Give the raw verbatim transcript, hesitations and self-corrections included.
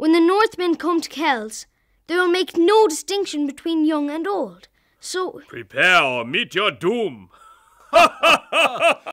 When the Northmen come to Kells, they will make no distinction between young and old. So... Prepare or meet your doom.